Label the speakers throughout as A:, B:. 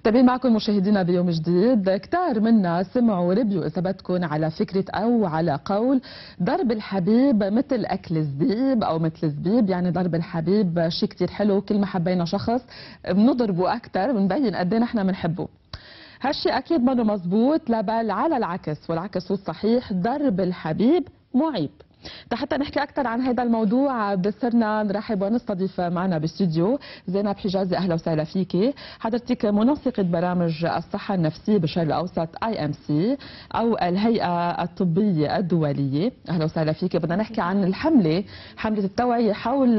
A: متابعين معكم مشاهدينا بيوم جديد. كتار منا سمعوا ربيوا إذا بدكم على فكرة أو على قول ضرب الحبيب مثل أكل الزبيب أو مثل الزبيب. يعني ضرب الحبيب شيء كتير حلو، كل ما حبينا شخص بنضربه أكتر، بنبين قد ايه نحن بنحبه. هالشي أكيد ما مزبوط، لا بل على العكس، والعكس هو الصحيح. ضرب الحبيب معيب. حتى نحكي أكثر عن هذا الموضوع بصرنا نرحب ونستضيف معنا بالاستوديو زينب حجازي. أهلا وسهلا فيكي. حضرتك منسقة برامج الصحة النفسية بالشرق الأوسط IMC أو الهيئة الطبية الدولية. أهلا وسهلا فيكي. بدنا نحكي عن حملة التوعية حول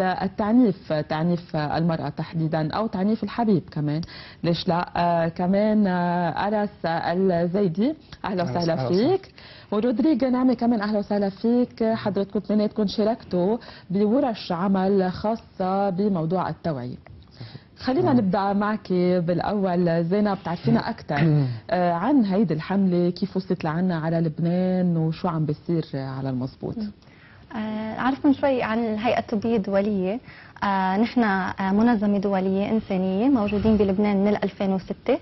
A: تعنيف المرأة تحديدا، أو تعنيف الحبيب كمان، ليش لا. كمان أرس الزيدي، أهلا وسهلا فيك. ورودريغ نعمة كمان أهلا وسهلا فيك. حضرتكم اثنيناتكم شاركتوا بورش عمل خاصة بموضوع التوعية. خلينا نبدأ معك بالأول زينب، تعرفينا أكثر عن هيدي الحملة، كيف وصلت لعنا على لبنان وشو عم بيصير على المضبوط.
B: أعرفكم شوي عن الهيئة الطبية الدولية. نحن منظمة دولية إنسانية موجودين بلبنان من 2006.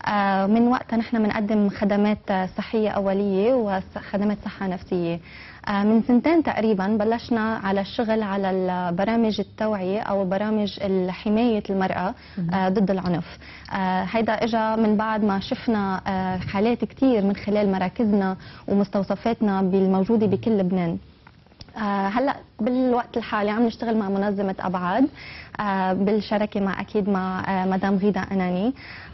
B: من وقتها نحن بنقدم خدمات صحية أولية وخدمات صحة نفسية. من سنتين تقريبا بلشنا على الشغل على برامج التوعية أو برامج حماية المرأة ضد العنف. هيدا إجا من بعد ما شفنا حالات كتير من خلال مراكزنا ومستوصفاتنا الموجودة بكل لبنان. هلا بالوقت الحالي عم نشتغل مع منظمة أبعاد بالشراكة مع مدام غيدا أناني.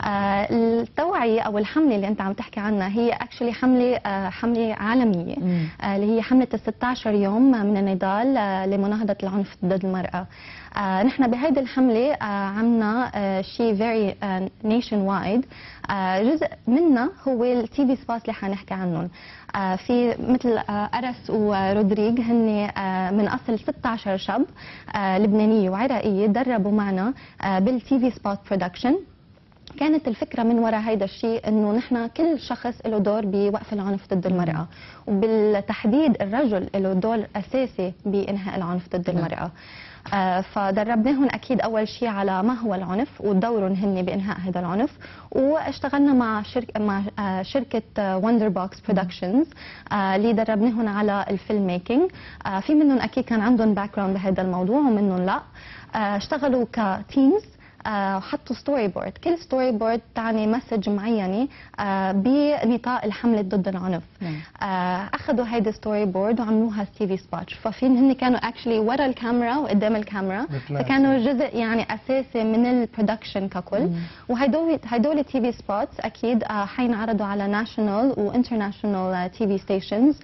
B: التوعية أو الحملة اللي أنت عم تحكي عنها هي اكشلي حملة عالمية، اللي هي حملة 16 يوم من النضال لمناهضة العنف ضد المرأة. نحن بهيدي الحملة عملنا شيء فيري نيشن وايد. جزء منها هو التي في سبوت اللي حنحكي عنهم. في مثل أرس ورودريغ، هن من أصل 16 شاب لبنانية وعراقية دربوا معنا بالتي في سبوت برودكشن. كانت الفكرة من وراء هيدا الشيء انه نحن كل شخص له دور بوقف العنف ضد المرأة، وبالتحديد الرجل له دور اساسي بانهاء العنف ضد المرأة. فدربناهم اكيد اول شيء على ما هو العنف ودورهم هن بانهاء هذا العنف، واشتغلنا مع شركه وندر بوكس برودكشنز اللي دربناهم على الفيلم ميكينج. في منهم اكيد كان عندهم باك جراوند بهذا الموضوع ومنهم لا. اشتغلوا كتيمز وحطوا ستوري بورد، كل ستوري بورد تعني مسج معينه بنطاق الحمله ضد العنف. اخذوا هيدي ستوري بورد وعملوها تي في سبوت. ففين هن كانوا اكشلي ورا الكاميرا وقدام الكاميرا، فكانوا جزء يعني اساسي من البرودكشن ككل. وهدول تي في سبوتس اكيد حينعرضوا على ناشونال وانترناشونال تي في ستيشنز.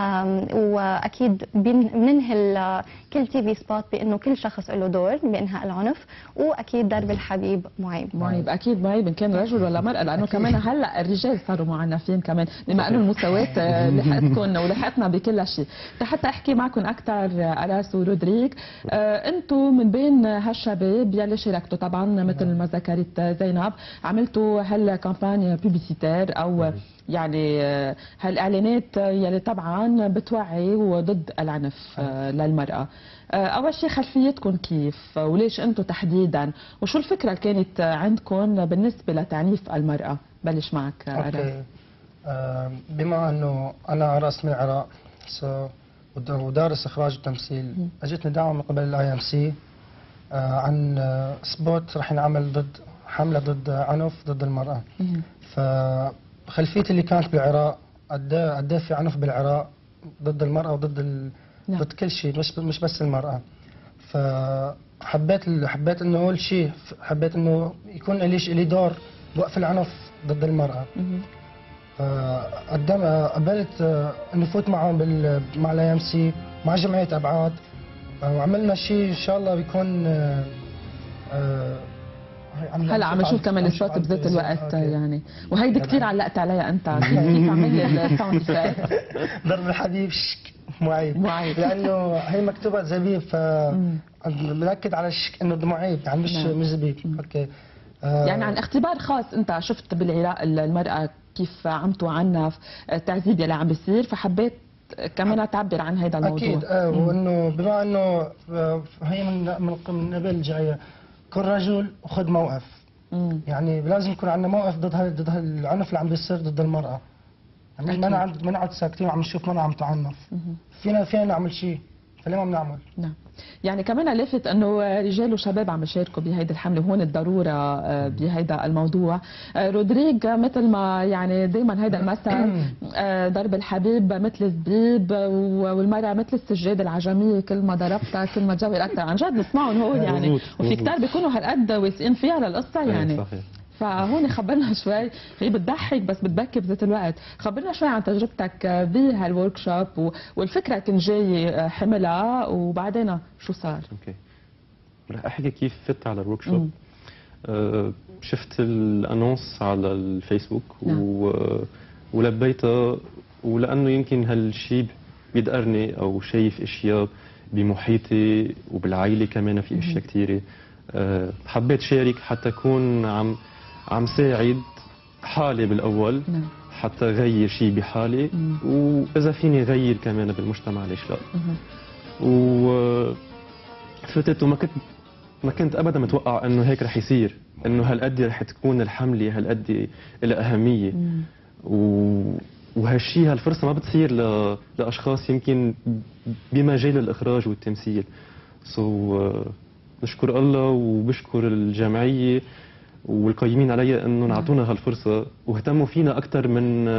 B: واكيد بننهي كل تي في سبوت بانه كل شخص له دور بانهاء العنف، واكيد ضرب الحبيب معيب.
A: اكيد معيب ان كان رجل ولا مرأة، لانه كمان هلا الرجال صاروا معنفين كمان، بما انه المساواة لحقتكم ولحقتنا بكل شيء. حتى احكي معكم اكثر أراس ورودريغ، انتم من بين هالشباب يلي شاركتوا طبعا مثل ما ذكرت زينب، عملتوا هالكامبانيا بوبليسيتير او يعني هالاعلانات يلي طبعا بتوعي وضد العنف للمرأة. اول شيء خلفيتكم كيف وليش انتم تحديدا، وشو الفكره اللي كانت عندكم بالنسبه لتعنيف المراه؟ بلش معك أراس.
C: بما انه انا أراس من العراق ودارس اخراج وتمثيل، اجتني دعوه من قبل IMC عن سبوت رح ينعمل ضد حمله ضد عنف ضد المراه. فخلفيتي اللي كانت بالعراق قد في عنف بالعراق ضد المراه وضد ضد كل شيء، مش بس المرأة. فحبيت انه اول شيء حبيت انه يكون لي دور بوقف العنف ضد المرأة. قبلت انه فوت معهم مع IMC مع جمعية ابعاد، وعملنا شيء ان شاء الله بيكون
A: هلا عم نشوف كمان الصوت بذات الوقت يعني، وهيدي كثير علقت عليها انت. كيف عملت الساوند افكت؟
C: ضرب الحبيب معيب لانه هي مكتوبه زبيب، فبنأكد على انه معيب يعني مش زبيب. اوكي.
A: يعني عن اختبار خاص انت شفت بالعراق المراه كيف عم تعنف، التعذيب يلي عم بيصير، فحبيت كمان تعبر عن هذا الموضوع.
C: اكيد. وانه بما انه هي من قبل جايه، كن رجل وخذ موقف. يعني لازم يكون عندنا موقف ضد العنف اللي عم بيصير ضد المراه. يعني ما نقعد ساكتين وعم نشوف مرأة عم تعنف. فينا نعمل شيء، فليه ما بنعمل؟
A: نعم. يعني كمان لافت انه رجال وشباب عم يشاركوا بهيدي الحمله، وهون الضروره بهيدا الموضوع. رودريغ، مثل ما يعني دائما هيدا المثل، ضرب الحبيب مثل الزبيب، والمراه مثل السجاده العجميه، كل ما ضربتها كل ما تجول اكثر. عن جد نسمعهم هون يعني، وفي كثار بيكونوا هالقد واثقين فيها للقصه يعني.
D: صحيح.
A: فهون خبرنا شوي، هي بتضحك بس بتبكي بذات الوقت. خبرنا شوي عن تجربتك بهالورك شوب، والفكره كنت جاي حملها وبعدين شو صار؟
D: اوكي، رح احكي كيف فت على الورك شوب. شفت الانونس على الفيسبوك ولبيتها، ولانه يمكن هالشيء بيدقرني او شايف اشياء بمحيطي وبالعائله كمان في اشياء كثيره. حبيت شارك حتى اكون عم ساعد حالي بالاول، حتى غير شيء بحالي، واذا فيني غير كمان بالمجتمع ليش لا. وفتت ما كنت ابدا متوقع انه هيك رح يصير، انه هالقد رح تكون الحمله هالقد لها اهميه. وهالشيء هالفرصه ما بتصير لاشخاص يمكن بمجال الاخراج والتمثيل. نشكر الله وبشكر الجمعيه والقيمين علي انه نعطونا هالفرصه واهتموا فينا اكثر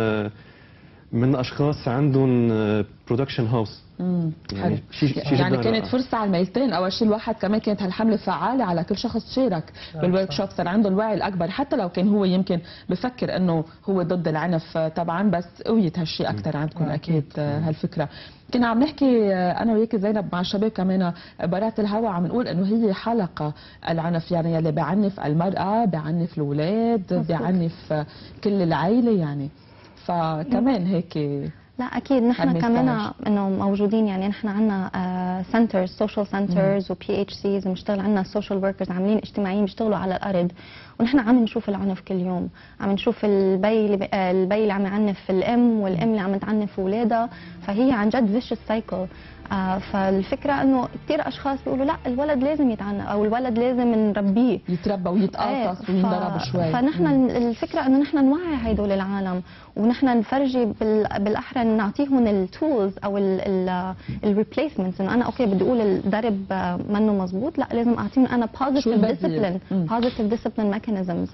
D: من اشخاص عندهم برودكشن هاوس.
A: يعني, يعني كانت فرصه على الميلتين. اول شيء الواحد كمان كانت هالحمله فعاله على كل شخص شارك بالورك شوب، صار عنده الوعي الاكبر، حتى لو كان هو يمكن بفكر انه هو ضد العنف طبعا، بس قويت هالشيء اكثر عندكم اكيد هالفكره. كنا عم نحكي انا وياك زينب مع الشباب كمان برات الهوا، عم نقول انه هي حلقه العنف، يعني يلي بعنف المراه بعنف الاولاد بعنف كل العائله يعني. فكمان هيك
B: لا اكيد نحن كمان انه موجودين، يعني نحن عندنا سنترز، سوشيال سنترز وبي اتش سيز، بنشتغل عندنا سوشيال وركرز عاملين اجتماعيين بيشتغلوا على الارض، ونحن عم نشوف العنف كل يوم، عم نشوف البي اللي عم يعنف الام، والام اللي عم تعنف اولادها، فهي عن جد فيشس سايكل. فالفكره انه كثير اشخاص بيقولوا لا الولد لازم يتعنف او الولد لازم نربيه
A: يتربى ويتقاصص وينضرب شوي.
B: فنحن الفكره انه نحن نوعي هدول العالم، ونحن نفرجي بالاحرى نعطيهم التولز او الريبليسمنتس، انه انا اوكي بدي اقول الضرب منه مزبوط، لا لازم اعطيهم انا بوزيتيف ديسيبلين ميكانيزمز.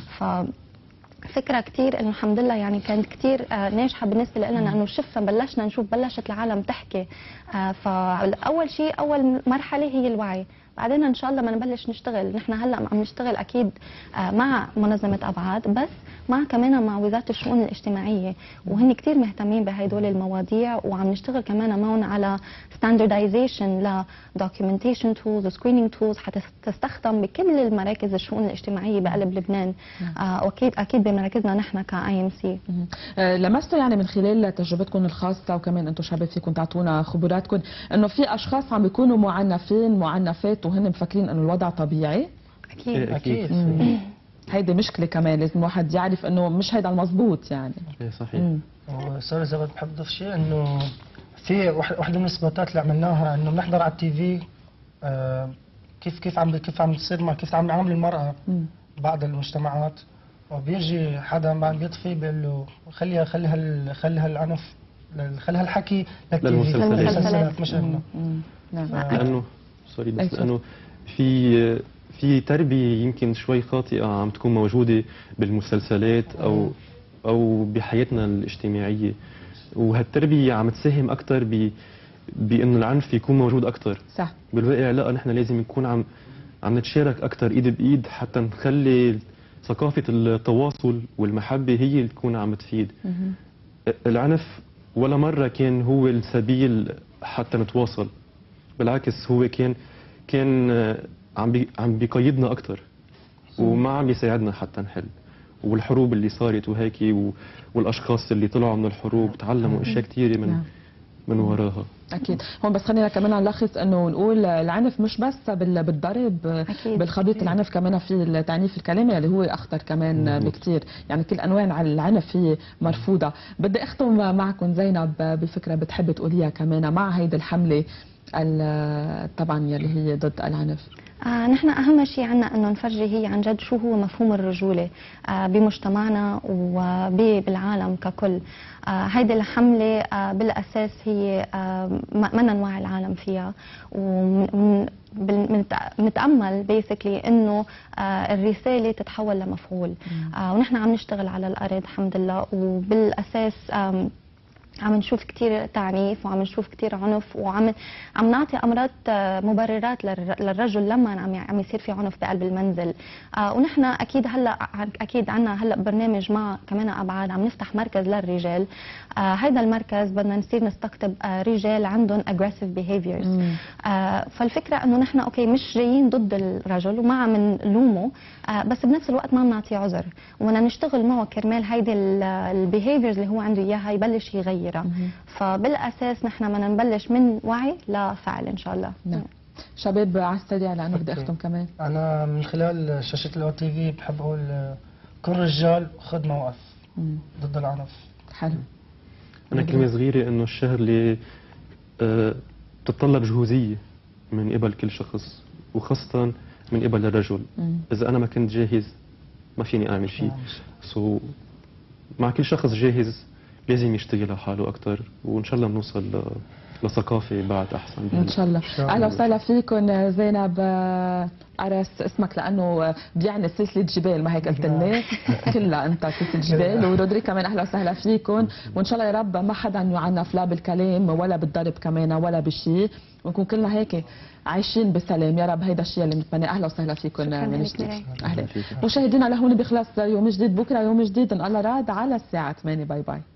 B: فكرة كتير انه الحمد لله يعني كانت كتير ناجحة بالنسبة لنا، انه شفنا بلشنا نشوف بلشت العالم تحكي. فاول شيء اول مرحلة هي الوعي، بعدين ان شاء الله ما نبلش نشتغل. نحن هلا عم نشتغل اكيد مع منظمة ابعاد، بس مع كمان مع وزارة الشؤون الاجتماعية، وهن كتير مهتمين بهدول المواضيع، وعم نشتغل كمان معهم على standardization ل documentation tools و screening tools حتى تستخدم بكل المراكز الشؤون الاجتماعية بقلب لبنان، واكيد بمراكزنا نحن ك IMC.
A: لمستوا يعني من خلال تجربتكم الخاصة، وكمان انتم شباب فيكم تعطونا خبراتكم، انه في اشخاص عم بيكونوا معنفات وهن مفكرين انه الوضع طبيعي؟
B: اكيد.
A: هيدي مشكله كمان، لازم الواحد يعرف انه مش هيدا المضبوط يعني.
D: صحيح.
C: وسوري اذا بحب اضيف شيء، انه في وحده من السبوتات اللي عملناها انه بنحضر على التي في كيف عم تصير كيف عم يعامل المراه بعض المجتمعات، وبيجي حدا عم بيطفي بيقول له خلي هالعنف خلي هالحكي للمسلسلات مش انه.
D: لانه سوري بس لانه في تربيه يمكن شوي خاطئه عم تكون موجوده بالمسلسلات او بحياتنا الاجتماعيه، وهالتربيه عم تساهم اكثر بانه العنف يكون موجود اكثر.
A: صح.
D: بالواقع لا، نحن لازم نكون عم نتشارك اكثر ايد بايد حتى نخلي ثقافه التواصل والمحبه هي اللي تكون عم تفيد. العنف ولا مره كان هو السبيل حتى نتواصل، بالعكس هو كان عم بيقيدنا اكثر وما عم بيساعدنا حتى نحل. والحروب اللي صارت وهيك والاشخاص اللي طلعوا من الحروب تعلموا اشياء كثيره من وراها.
A: اكيد. هون بس خلينا كمان نلخص انه نقول العنف مش بس بالضرب، بالخبيط العنف كمان في التعنيف الكلامي اللي هو اخطر كمان بكثير، يعني كل انواع العنف هي مرفوضه. بدي اختم معكم زينب بفكره بتحب تقوليها كمان مع هيدي الحمله طبعا يلي هي ضد العنف.
B: نحن اهم شيء عنا انه نفرجي هي عن جد شو هو مفهوم الرجوله بمجتمعنا وبالعالم ككل. هيدي الحمله بالاساس هي بدنا نوعي العالم فيها، ونتامل بيسكلي انه الرساله تتحول لمفعول. ونحن عم نشتغل على الارض الحمد لله، وبالاساس عم نشوف كثير تعنيف وعم نشوف كثير عنف، وعم نعطي امرات مبررات للرجل لما عم يصير في عنف بقلب المنزل. ونحن اكيد عندنا هلا برنامج مع كمان ابعاد عم نفتح مركز للرجال. هذا المركز بدنا نصير نستقطب رجال عندهم aggressive behaviors. فالفكره انه نحن اوكي مش جايين ضد الرجل وما عم نلومه، بس بنفس الوقت ما بنعطيه عذر، وبدنا نشتغل معه كرمال هيدي البيهيفيرز اللي هو عنده اياها يبلش يغيرها. فبالاساس نحن بدنا نبلش من وعي لفعل ان شاء الله.
A: نعم. شباب على السريع لانه بدي اختم كمان.
C: انا من خلال شاشه الاو تي في بحب اقول كل رجال خذ موقف ضد العنف.
A: حلو.
D: انا كلمه صغيره انه الشهر اللي بتتطلب جهوزيه من قبل كل شخص، وخاصه من قبل الرجل. اذا انا ما كنت جاهز ما فيني اعمل شيء. مع كل شخص جاهز لازم يشتغل على حاله اكثر، وان شاء الله بنوصل لثقافه بعد احسن.
A: ان شاء الله. اهلا وسهلا فيكم. زينب أرس اسمك لانه بيعني سلسله جبال، ما هيك قلت لنا كلها انت سلسله جبال. ورودري كمان اهلا وسهلا فيكم، وان شاء الله يا رب ما حدا يعنف لا بالكلام ولا بالضرب كمان ولا بشيء، ونكون كلنا هيك عايشين بسلام يا رب. هيدا الشيء اللي بنتمناه. اهلا وسهلا فيكم من جديد. اهلا مشاهدينا، لهون بيخلص يوم جديد. بكره يوم جديد ان الله راد على الساعه 8. باي باي.